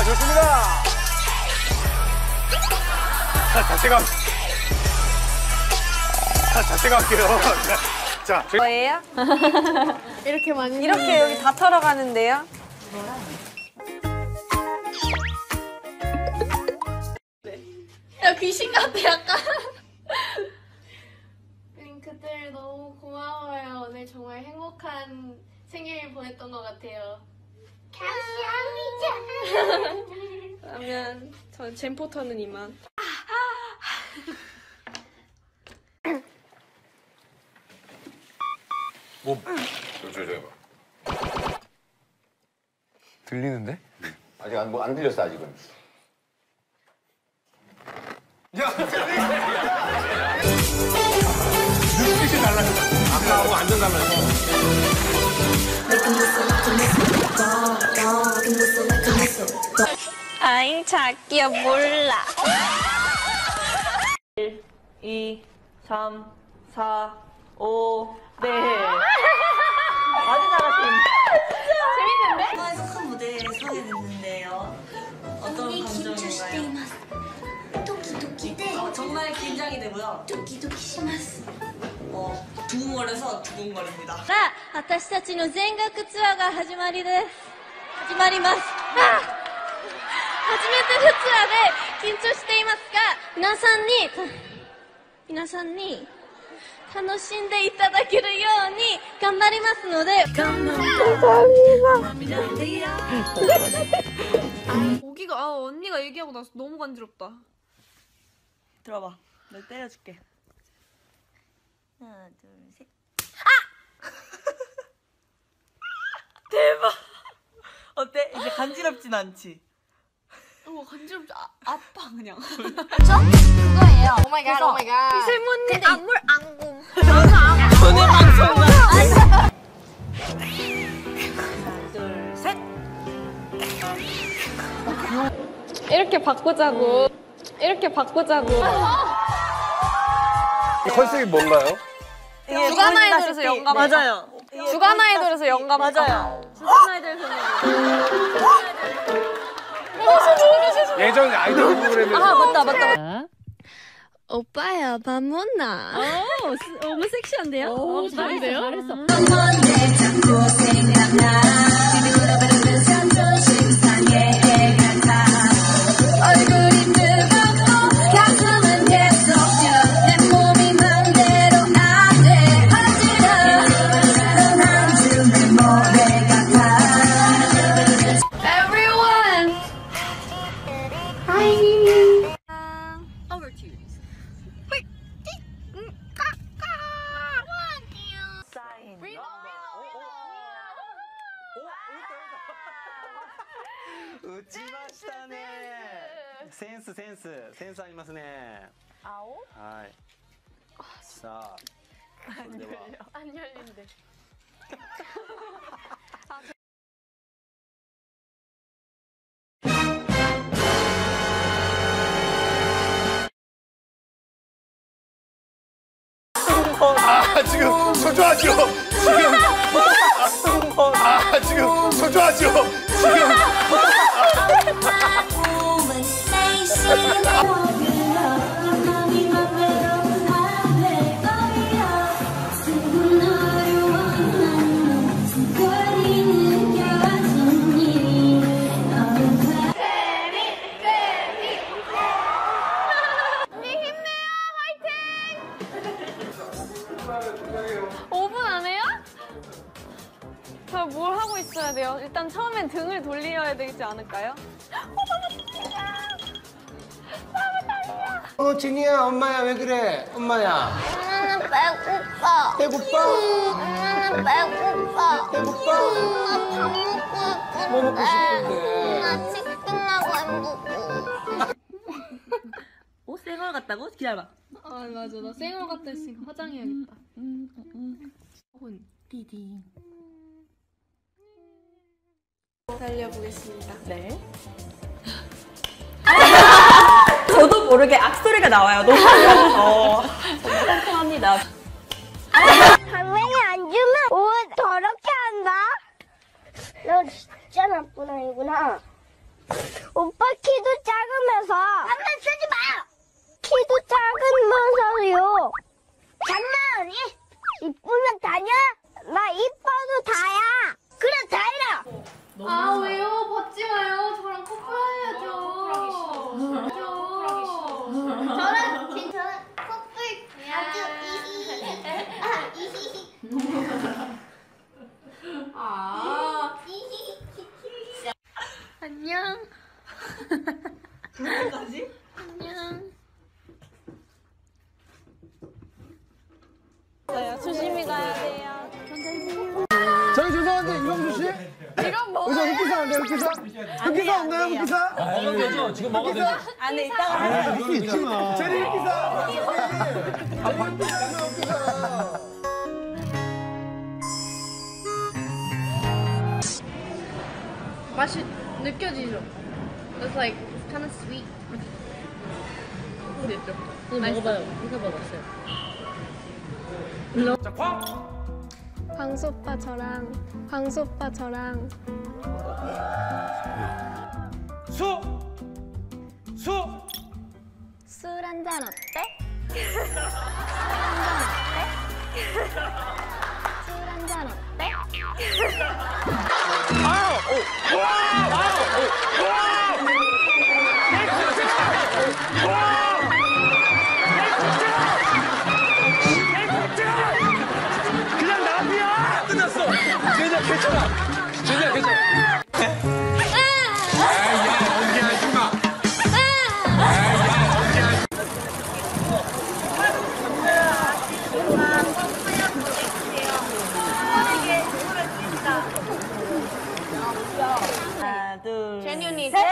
좋습니다. 자세가 할게요. 자, 뭐예요? 이렇게 많이 이렇게 여기 다 털어가는데요? 야, 귀신 같아, 약간. 그들 너무 고마워요. 오늘 정말 행복한 생일 보냈던 것 같아요. 감사합니다. 그러면 전 잼포터는 이만. 뭐? 저기 봐. 들리는데? 아직 안 들렸어 아직은. 야! 눈빛이 달라졌다. 아까하고 완전 달라졌어. 아잉 자기야 몰라. 1, 2, 3, 4, 5, 네. 아주 잘하신. 영화에서 큰 무대에 서게 됐는데요. 어떤 감정인가요? 정말 긴장이 되고요. 두근거려서 두근거립니다. 私たちの全額ツアーが始まります。初めてのツアーで緊張していますが、皆さんに楽しんでいただけるように頑張りますので。감사합니다. 모기가 언니가 얘기하고 나서 너무 간지럽다. 들어봐. 내가 때려줄게. 하나, 둘, 셋. 대박. 어때? 이제 간지럽진 않지? 간지럽지 아파 그냥. 그거예요. 오마이갓, 오마이갓. 세모님 안물 안궁. 손에 방송만. 하나, 둘, 셋. 이렇게 바꾸자고. 컨셉이 뭔가요? 주간 아이돌에서 영감. 맞아요. 주간 아이돌에서 영감. 맞아요. 주간 아이돌 소녀. 예전 아이돌 프로그램에서. 아 맞다. 오빠야, 밥 먹나? 너무 섹시한데요? 잘했어요? 얼굴이 뜨겁고 가슴은 계속 뛰어 내 몸이 맘대로 안 돼 어지러운 한 줌의 모래 같아 Everyone! Over to you. 센스 ありますね。はい。さあ、それでは。 안 열린대. 지금 초조하죠? 지금 초조하죠? 저 뭘 하고 있어야 돼요? 일단 처음엔 등을 돌려야 되지 않을까요? 진이야, 엄마야, 왜 그래? 엄마야. 엄마는 배고파. 배고파? 엄마는 배고파. 배고파? 엄마 밥 먹고 싶은데. 뭐 먹고 싶은데? 나 치킨하고 햄버거. 생얼 같다고? 기다려봐. 아 맞아, 나 생얼 같다 했으니까 화장해야겠다. 혹은 디디. 달려보겠습니다. 네. 저도 모르게 악소리가 나와요. 너무 정말 상큼합니다. 할머니 안 주면 옷 더럽게 한다. 너 진짜 나쁜 아이구나. 오빠 키도 작으면서 장난 쓰지 마! 키도 작으면서요. 장난이? 이쁘면 다냐? 나 이뻐도 다야. 그래 다이라. 아 왜요? 받지 마요. 저랑 커플해야죠. 저는 커플 아주 안녕. 누구까지? 안녕. 조심히 가야 돼요. 저희 죄송한데 이광수 씨? 이건 뭐? 의자 흑기사 안 돼요? 흑기사? 흑기사 없나요? 흑기사? 먹어도 되죠? 지금 먹어도 되죠? 안에 있다가 할 수 있지만. 제리 흑기사. 제리 흑기사. 맛이 느껴지죠? It's like kind of sweet. 모르겠죠? 먹어봐요. 이거 먹었어요. 자, 쾅! 광수 오빠 저랑 수! 술 한잔 어때? 술 한잔 어때? 그냥 나비야! 끝났어! 제니야, 괜찮아! 제니야, 괜찮아! 야, 연기하지 마! 하나, 둘, 제니언니 셋.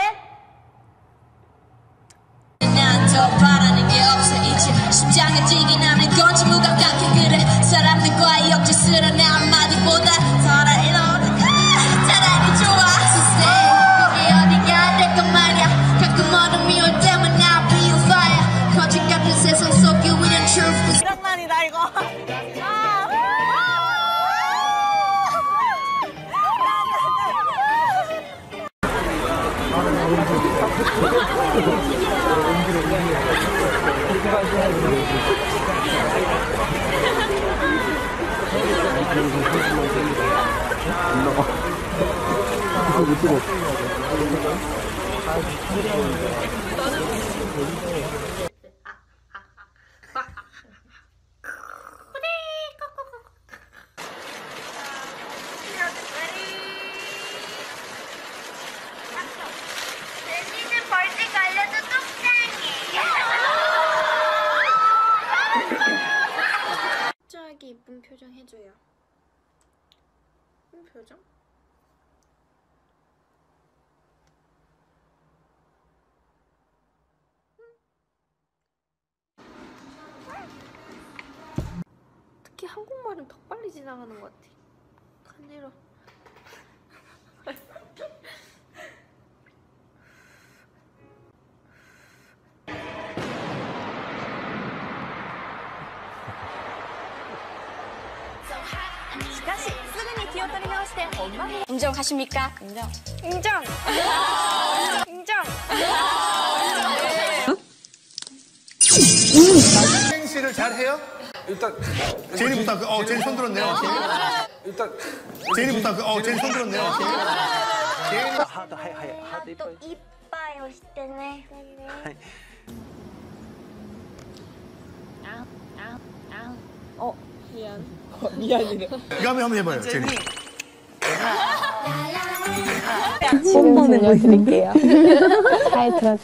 난 더 바라는 게 없어 이제 심장에 찌긴 하는 건지 무감각해 그래 사람들과의 억지스런 한마디보다 차라리 너는 차라리 좋아 So stay 거기 어디가 될건 말야 가끔 어둠이 올 때만 I feel fire 거짓 같은 세상 속에 we the truth 장난이다 이거. 제니는 벌칙 걸려도 갑자기 이쁜 표정 해줘요. 이쁜 표정? 특히 한국말은 더 빨리 지나가는 것 같아. 간지러. 인정하십니까? 인정. 행시를 잘 해요? 일단 제니부터 제니 손 들었네요. 일단 제니부터 제니 손 들었네요. 하트, 하트 이뻐요. 이뻐요 시대네. 이거 한번 해봐요. 제니. 뽀뽀는 보여드릴게요. 잘 들어주세요.